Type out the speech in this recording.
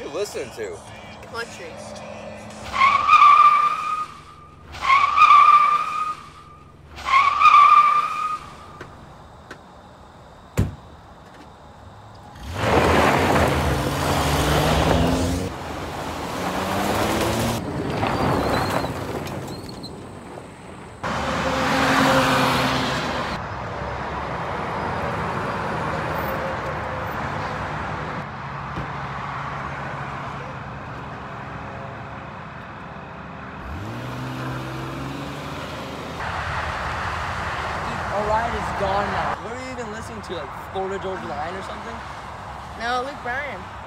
you listening to? Country. Orion is gone now. What are you even listening to, like Florida Georgia Line or something? No, Luke Bryan.